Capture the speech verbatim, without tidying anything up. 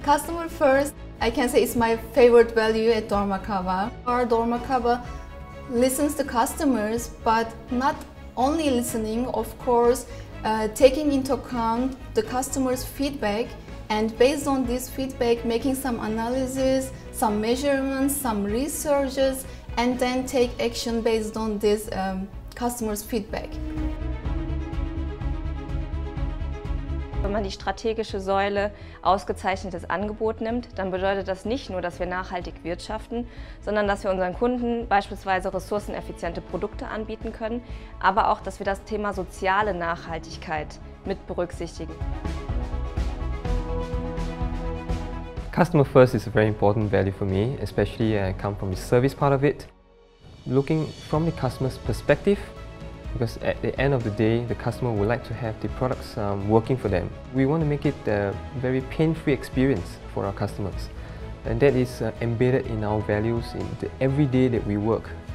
Customer first, I can say it's my favorite value at dormakaba. Our dormakaba listens to customers, but not only listening, of course, uh, taking into account the customer's feedback, and based on this feedback making some analysis, some measurements, some researches, and then take action based on this um, customer's feedback. Wenn man die strategische Säule ausgezeichnetes Angebot nimmt, dann bedeutet das nicht nur, dass wir nachhaltig wirtschaften, sondern dass wir unseren Kunden beispielsweise ressourceneffiziente Produkte anbieten können, aber auch, dass wir das Thema soziale Nachhaltigkeit mit berücksichtigen. Customer first is a very important value for me, especially I come from the service part of it. Looking from the customer's perspective, because at the end of the day, the customer would like to have the products um, working for them. We want to make it a very pain-free experience for our customers. And that is uh, embedded in our values in the every day that we work.